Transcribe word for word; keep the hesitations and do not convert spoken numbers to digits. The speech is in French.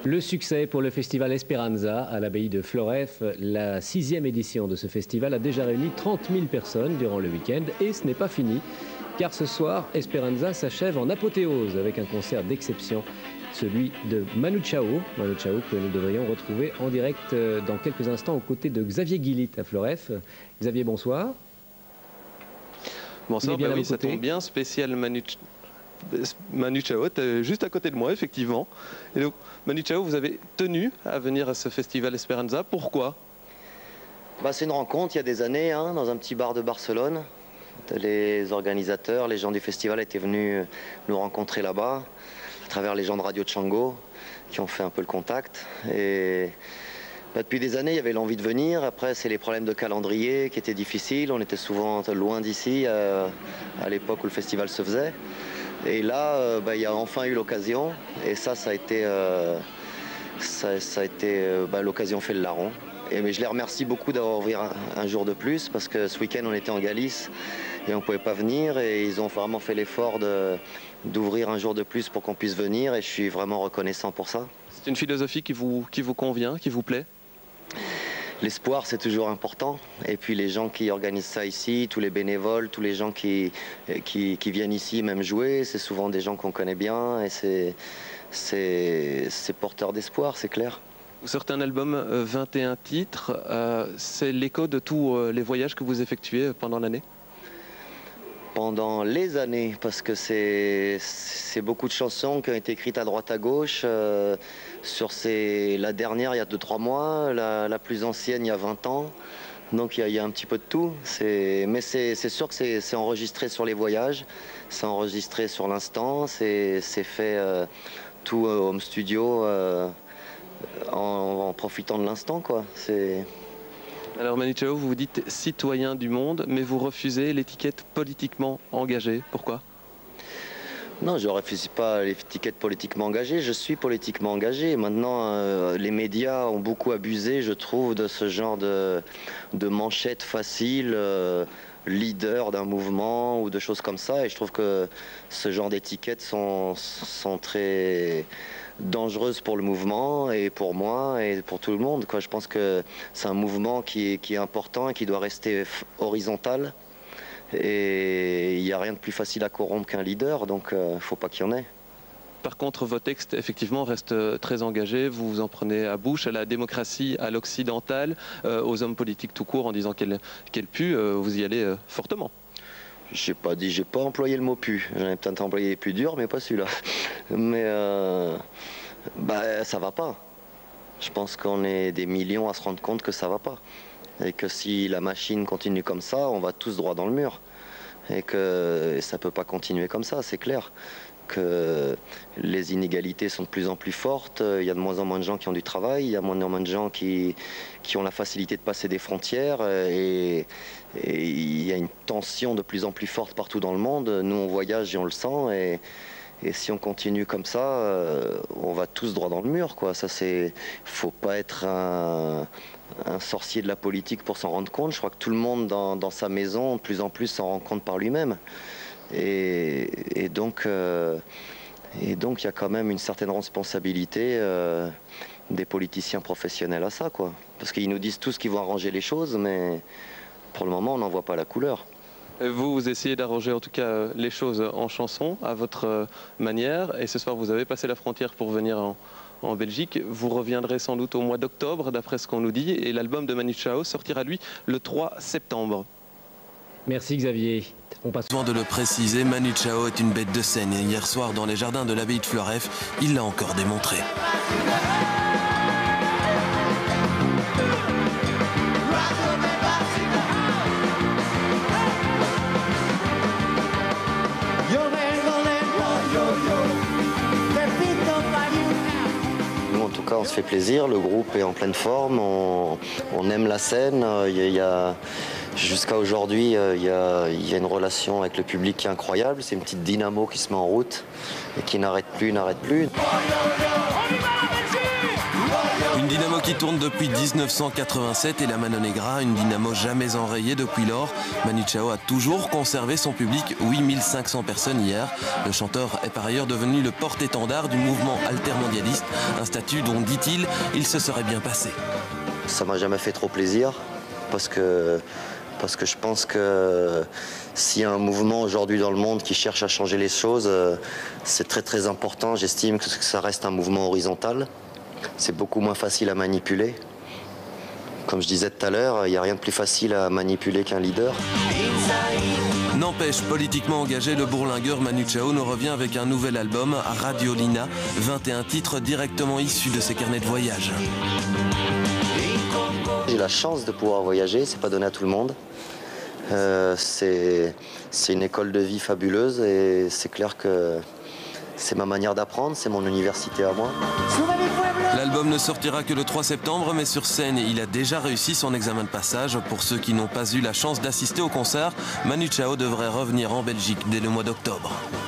Le succès pour le festival Esperanza à l'abbaye de Floreffe. La sixième édition de ce festival a déjà réuni trente mille personnes durant le week-end et ce n'est pas fini car ce soir, Esperanza s'achève en apothéose avec un concert d'exception, celui de Manu Chao. Manu Chao que nous devrions retrouver en direct dans quelques instants aux côtés de Xavier Guillit à Floreffe. Xavier, bonsoir. Bonsoir, bah oui, ça tombe bien, spécial Manu Chao. Manu Chao, juste à côté de moi, effectivement. Et donc, Manu Chao, vous avez tenu à venir à ce festival Esperanza. Pourquoi? bah, C'est une rencontre il y a des années, hein, dans un petit bar de Barcelone. Les organisateurs, les gens du festival étaient venus nous rencontrer là-bas, à travers les gens de Radio Django, qui ont fait un peu le contact. Et bah, depuis des années, il y avait l'envie de venir. Après, c'est les problèmes de calendrier qui étaient difficiles. On était souvent loin d'ici, euh, à l'époque où le festival se faisait. Et là, euh, bah, il y a enfin eu l'occasion, et ça, ça a été, euh, ça, ça a été euh, bah, l'occasion fait le larron. Et mais je les remercie beaucoup d'avoir ouvert un, un jour de plus, parce que ce week-end, on était en Galice et on ne pouvait pas venir, et ils ont vraiment fait l'effort d'ouvrir un jour de plus pour qu'on puisse venir, et je suis vraiment reconnaissant pour ça. C'est une philosophie qui vous, qui vous convient, qui vous plaît? L'espoir, c'est toujours important. Et puis les gens qui organisent ça ici, tous les bénévoles, tous les gens qui, qui, qui viennent ici même jouer, c'est souvent des gens qu'on connaît bien et c'est porteur d'espoir, c'est clair. Vous sortez un album, euh, vingt et un titres. Euh, c'est l'écho de tous euh, les voyages que vous effectuez pendant l'année? Pendant les années, parce que c'est beaucoup de chansons qui ont été écrites à droite à gauche. Euh, sur ces, la dernière, il y a deux trois mois, la, la plus ancienne, il y a vingt ans. Donc il y a, il y a un petit peu de tout. Mais c'est sûr que c'est enregistré sur les voyages, c'est enregistré sur l'instant, c'est fait euh, tout euh, home studio euh, en, en profitant de l'instant, quoi. C'est... Alors Manu Chao, vous vous dites citoyen du monde, mais vous refusez l'étiquette politiquement engagée. Pourquoi? Non, je ne refuse pas l'étiquette politiquement engagée, je suis politiquement engagé. Maintenant, euh, les médias ont beaucoup abusé, je trouve, de ce genre de, de manchette facile, euh, leader d'un mouvement ou de choses comme ça. Et je trouve que ce genre d'étiquettes sont, sont très dangereuses pour le mouvement et pour moi et pour tout le monde, quoi. Je pense que c'est un mouvement qui est, qui est important et qui doit rester horizontal. Et il n'y a rien de plus facile à corrompre qu'un leader, donc il euh, ne faut pas qu'il y en ait. Par contre, vos textes, effectivement, restent très engagés. Vous vous en prenez à bouche, à la démocratie, à l'occidental, euh, aux hommes politiques tout court, en disant qu'elle qu'elle pue. Euh, vous y allez euh, fortement. J'ai pas dit, j'ai pas employé le mot pu. J'en ai peut-être employé les plus durs, mais pas celui-là. Mais euh, bah, ça va pas. Je pense qu'on est des millions à se rendre compte que ça va pas. Et que si la machine continue comme ça, on va tous droit dans le mur. Et que ça peut pas continuer comme ça, c'est clair. Que les inégalités sont de plus en plus fortes, il y a de moins en moins de gens qui ont du travail, il y a de moins en moins de gens qui, qui ont la facilité de passer des frontières, et, et il y a une tension de plus en plus forte partout dans le monde. Nous on voyage et on le sent, et, et si on continue comme ça, euh, on va tous droit dans le mur, quoi. Ça, c'est, faut pas être un, un sorcier de la politique pour s'en rendre compte. Je crois que tout le monde dans, dans sa maison, de plus en plus, s'en rend compte par lui-même. Et, et donc, euh, et donc, il y a quand même une certaine responsabilité euh, des politiciens professionnels à ça, quoi. Parce qu'ils nous disent tous qu'ils vont arranger les choses, mais pour le moment, on n'en voit pas la couleur. Vous, vous essayez d'arranger en tout cas les choses en chanson, à votre manière. Et ce soir, vous avez passé la frontière pour venir en, en Belgique. Vous reviendrez sans doute au mois d'octobre, d'après ce qu'on nous dit. Et l'album de Manu Chao sortira, lui, le trois septembre. Merci Xavier. On passe... Avant de le préciser, Manu Chao est une bête de scène. Et hier soir, dans les jardins de l'abbaye de Floreffe, il l'a encore démontré. En tout cas, on se fait plaisir, le groupe est en pleine forme, on, on aime la scène. Il y a, jusqu'à aujourd'hui, il y a, il y a une relation avec le public qui est incroyable. C'est une petite dynamo qui se met en route et qui n'arrête plus, n'arrête plus. Une dynamo qui tourne depuis mille neuf cent quatre-vingt-sept et la Mano Negra, une dynamo jamais enrayée depuis lors. Manu Chao a toujours conservé son public, huit mille cinq cents personnes hier. Le chanteur est par ailleurs devenu le porte-étendard du mouvement altermondialiste, un statut dont, dit-il, il se serait bien passé. Ça m'a jamais fait trop plaisir parce que, parce que je pense que s'il y a un mouvement aujourd'hui dans le monde qui cherche à changer les choses, c'est très très important. J'estime que ça reste un mouvement horizontal. C'est beaucoup moins facile à manipuler. Comme je disais tout à l'heure, il n'y a rien de plus facile à manipuler qu'un leader. N'empêche, politiquement engagé, le bourlingueur Manu Chao nous revient avec un nouvel album, Radiolina, vingt et un titres directement issus de ses carnets de voyage. J'ai la chance de pouvoir voyager, c'est pas donné à tout le monde. Euh, c'est une école de vie fabuleuse et c'est clair que c'est ma manière d'apprendre, c'est mon université à moi. L'album ne sortira que le trois septembre, mais sur scène, il a déjà réussi son examen de passage. Pour ceux qui n'ont pas eu la chance d'assister au concert, Manu Chao devrait revenir en Belgique dès le mois d'octobre.